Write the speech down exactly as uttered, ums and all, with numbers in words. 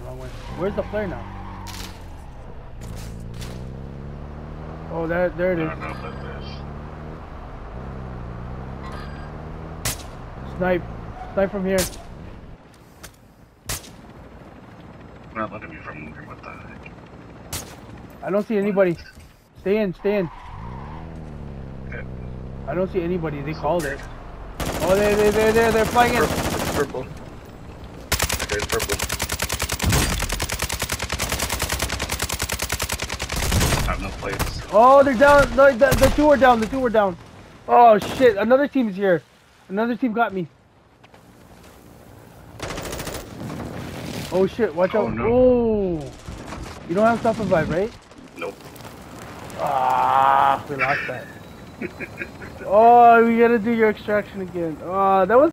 wrong way. Where's the flare now? Oh, there, there it is. I don't know about this. Snipe. Snipe from here. Not letting me from here. What the heck? I don't see anybody. Stay in, stay in. Okay. I don't see anybody. They called it. Oh, they, they, they, they, they're flying in. Purple. There's purple. I have no place. Oh, they're down. No, the, the two are down. The two are down. Oh shit! Another team's here. Another team got me. Oh shit! Watch Oh, out! no. Oh, you don't have self revive, right? Nope. Ah, we lost that. Oh, we gotta do your extraction again. Oh, that was.